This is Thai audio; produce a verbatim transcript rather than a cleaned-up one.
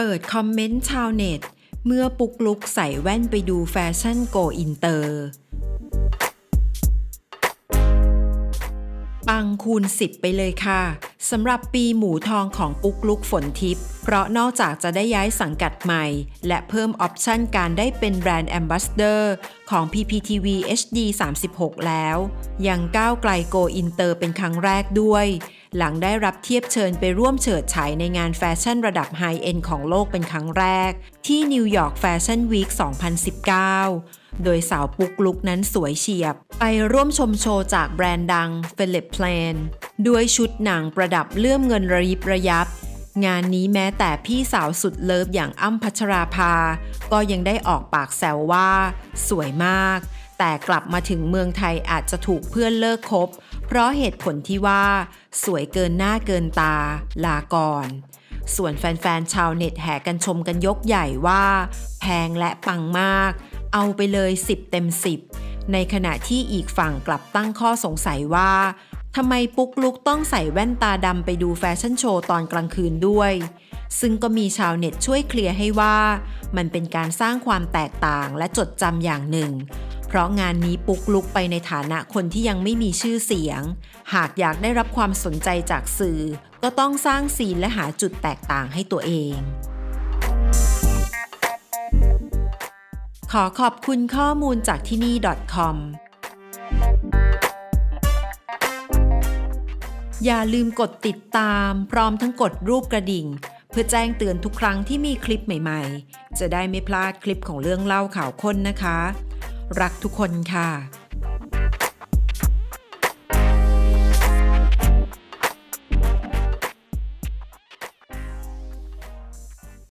เปิดคอมเมนต์ชาวเน็ตเมื่อปุ๊กลุกใส่แว่นไปดูแฟชั่นโกอินเตอร์ปังคูณสิบไปเลยค่ะสำหรับปีหมูทองของปุ๊กลุกฝนทิพย์เพราะนอกจากจะได้ย้ายสังกัดใหม่และเพิ่มออปชั่นการได้เป็นแบรนด์แอมบาสเดอร์ของ พี พี ที วี เอช ดี สามสิบหก แล้วยังก้าวไกลโกอินเตอร์เป็นครั้งแรกด้วยหลังได้รับเทียบเชิญไปร่วมเฉิดฉายในงานแฟชั่นระดับไฮเอ็นด์ของโลกเป็นครั้งแรกที่นิวยอร์กแฟชั่นวีค สองพันสิบเก้า โดยสาวปุ๊กลุกนั้นสวยเฉียบไปร่วมชมโชว์จากแบรนด์ดัง Philip Plein ด้วยชุดหนังประดับเลื่อมเงินระยิบระยับงานนี้แม้แต่พี่สาวสุดเลิฟอย่างอ้ำพัชราภาก็ยังได้ออกปากแซวว่าสวยมากแต่กลับมาถึงเมืองไทยอาจจะถูกเพื่อนเลิกคบเพราะเหตุผลที่ว่าสวยเกินหน้าเกินตาลาก่อนส่วนแฟนๆชาวเน็ตแห่กันชมกันยกใหญ่ว่าแพงและปังมากเอาไปเลยสิบเต็มสิบในขณะที่อีกฝั่งกลับตั้งข้อสงสัยว่าทำไมปุ๊กลุกต้องใส่แว่นตาดำไปดูแฟชั่นโชว์ตอนกลางคืนด้วยซึ่งก็มีชาวเน็ตช่วยเคลียร์ให้ว่ามันเป็นการสร้างความแตกต่างและจดจำอย่างหนึ่งเพราะงานนี้ปุ๊กลุกไปในฐานะคนที่ยังไม่มีชื่อเสียงหากอยากได้รับความสนใจจากสื่อก็ต้องสร้างซีนและหาจุดแตกต่างให้ตัวเองขอขอบคุณข้อมูลจากที่นี่ .com อย่าลืมกดติดตามพร้อมทั้งกดรูปกระดิ่งเพื่อแจ้งเตือนทุกครั้งที่มีคลิปใหม่ๆจะได้ไม่พลาดคลิปของเรื่องเล่าข่าวค้นนะคะรักทุกคนค่ะ